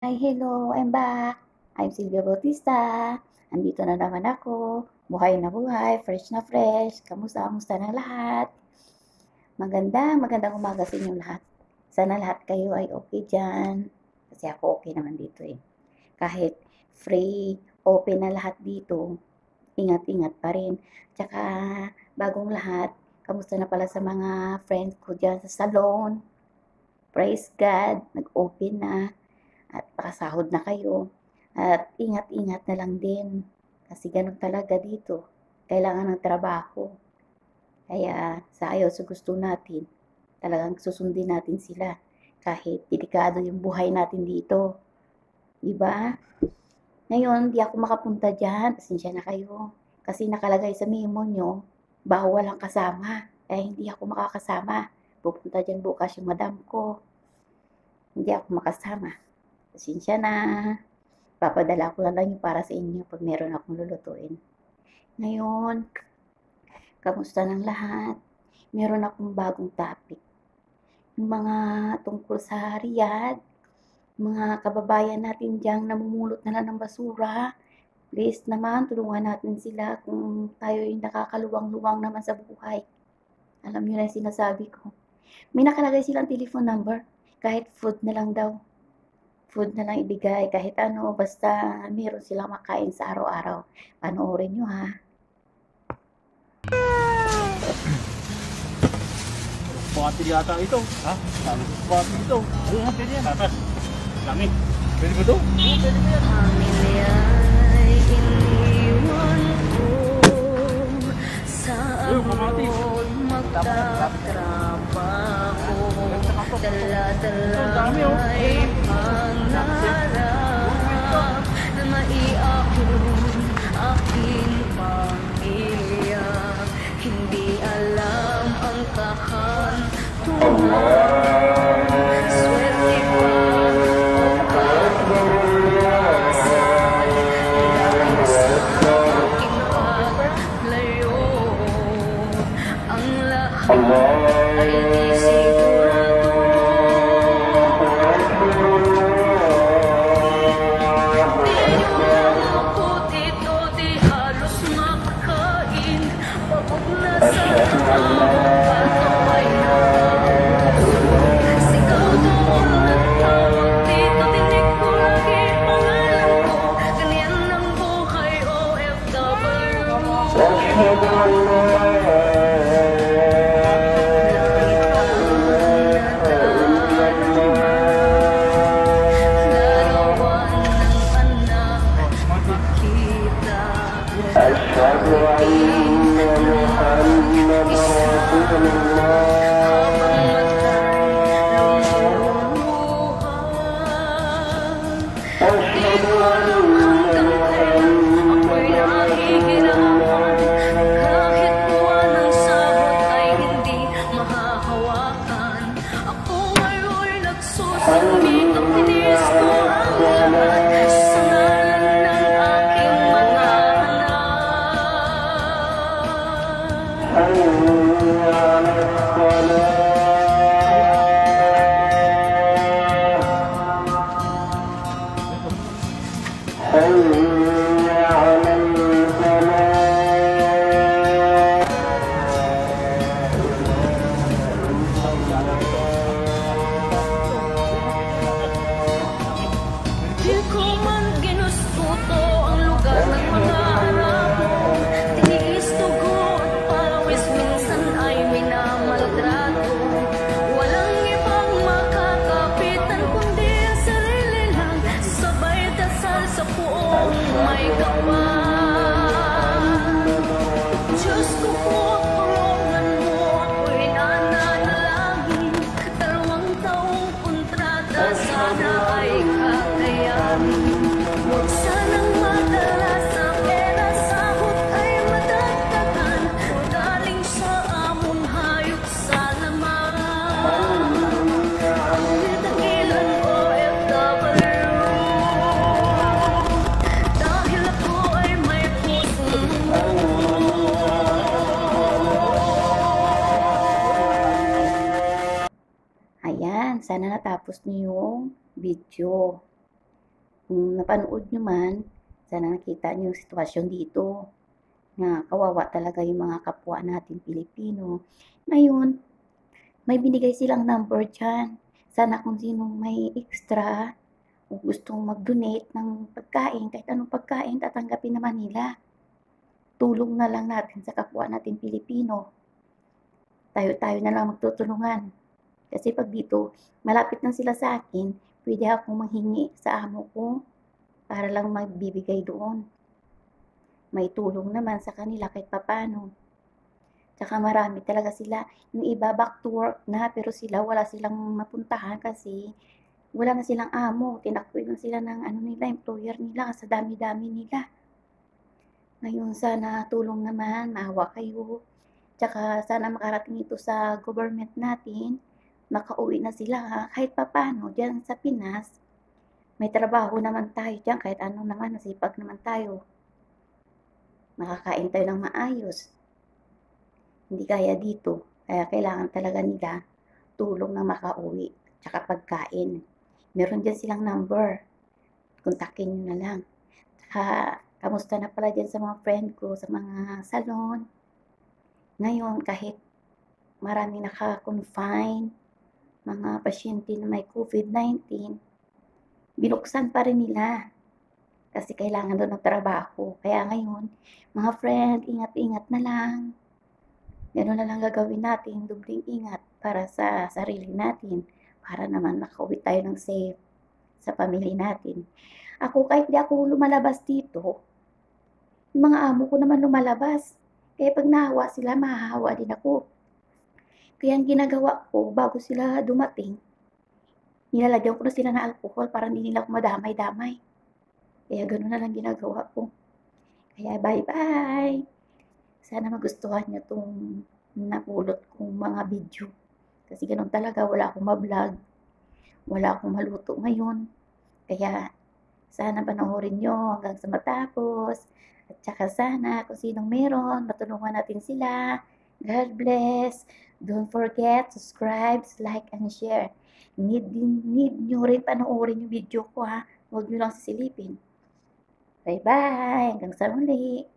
Hi, hello, I'm back. I'm Silvia Bautista. Andito na naman ako. Buhay na buhay, fresh na fresh. Kamusta na lahat? Magandang umaga sa inyong lahat. Sana lahat kayo ay okay dyan. Kasi ako okay naman dito eh. Kahit free, open na lahat dito, ingat-ingat pa rin. Tsaka, bagong lahat, kamusta na pala sa mga friends ko dyan sa salon? Praise God, nag-open na. At pakasahod na kayo. At ingat-ingat na lang din. Kasi ganun talaga dito. Kailangan ng trabaho. Kaya sa ayaw sa gusto natin, talagang susundin natin sila. Kahit delikado yung buhay natin dito. Diba? Ngayon, di ako makapunta dyan. Pasensya na kayo. Kasi nakalagay sa memo nyo, bawal ang kasama. Kaya hindi ako makakasama. Pupunta dyan bukas yung madam ko. Hindi ako makasama. Pasensya na. Papadala ko na lang yung para sa inyo pag meron akong lulutuin. Ngayon, kamusta ng lahat? Meron akong bagong topic. Yung mga tungkol sa Riyadh, mga kababayan natin diyang namumulot na lang ng basura. Please naman, tulungan natin sila kung tayo yung nakakaluwang-luwang naman sa buhay. Alam niyo na yung sinasabi ko. May nakalagay silang telephone number. Kahit food na lang daw. Food na lang ibigay, kahit ano, basta meron silang makain sa araw-araw. Panoorin nyo ha. Bukati yata ito. Ha? Bukati ito. Ayun ha, pwede yan. Tatas. Lami. Pwede ba ito? Pwede ba yan? Pamilya'y iniwan ko sa abroad magtatrabaho. Dala-dala'y pangarap na maiahon aking pamilya. Hindi alam ang kahantungan. Swerte pa ang pag-asal dahil sa aking paglayo. Ang lahat ay di sigurado. Di malungkot ito, di halos makain. Pagod na sa trabaho at ako'y nakauso. Sigaw doon at tawag dito, tinig ko lagi pangalan ko. Ganyan ang buhay OFW. Larawan ng anak makikita. Ako'y nahihirapan. Kahit buwan ng sahod ay hindi mahahawakan. Ako ngayon'y nagsusumikap, tiniis ko ang lahat sa ngalan ng aking mga Di ko man ginustuto ang lugar ng mga Arabo. Tiniis dugo at pawis, minsan ay minamaltrato. Walang ibang makakapitan kundi ang sarili lang. Sabay dasal sa puong may kapal. Diyos ko po, tulungan mo ako'y nananalangin. 2 taong kontrata sana ay kakayanin. Huwag sanang madala sa pera, sahod ay madagdagan. Galing sa among hayop sa laman. Ang dakilan OFW. Dahil ako ay may pusong Ayan, sana natapos niyo yung video. Kung napanood nyo man, sana nakita nyo yung sitwasyon dito na kawawa talaga yung mga kapwa natin Pilipino. Ngayon, may binigay silang number dyan. Sana kung sinong may extra o gustong mag-donate ng pagkain, kahit anong pagkain, tatanggapin naman nila. Tulong na lang natin sa kapwa natin Pilipino. Tayo-tayo na lang magtutulungan. Kasi pag dito, malapit lang sila sa akin, pwede akong manghingi sa amo ko para lang magbibigay doon. May tulong naman sa kanila kahit papano. Tsaka marami talaga sila. Yung iba back to work na, pero sila wala silang mapuntahan kasi wala na silang amo. Tinakboy lang sila ng ano nila, employer nila sa dami-dami nila. Ngayon sana tulong naman, maawa kayo. Tsaka sana makarating ito sa government natin. Makauwi na sila kahit papano dyan sa Pinas. May trabaho naman tayo dyan kahit ano naman, nasipag naman tayo. Makakain tayo ng maayos. Hindi kaya dito. Kaya kailangan talaga nila tulong na makauwi. Tsaka pagkain. Meron dyan silang number. Kontakin nyo na lang. Tsaka, kamusta na pala dyan sa mga friend ko, sa mga salon. Ngayon, kahit maraming naka-confine, mga pasyente na may COVID-19, binuksan pa rin nila. Kasi kailangan doon ng trabaho. Kaya ngayon, mga friend, ingat-ingat na lang. Gano'n na lang gagawin natin, dobling ingat para sa sarili natin, para naman makauwi tayo ng safe sa pamilya natin. Ako, kahit di ako lumalabas dito, yung mga amo ko naman lumalabas. Kaya pag nahawa sila, mahahawa din ako. Kaya ang ginagawa ko, bago sila dumating, nilalagyan ko na sila ng alcohol para hindi nila ako madamay-damay. Kaya gano'n na lang ginagawa ko. Kaya bye-bye! Sana magustuhan nyo itong napulot kong mga video. Kasi ganun talaga, wala akong ma-vlog. Wala akong maluto ngayon. Kaya sana panoorin nyo hanggang sa matapos. At saka sana kung sinong meron, matulungan natin sila. God bless. Don't forget, subscribe, like, and share. Need nyo rin panoorin yung video ko ha. Huwag nyo lang sisilipin. Bye-bye! Hanggang sa muli!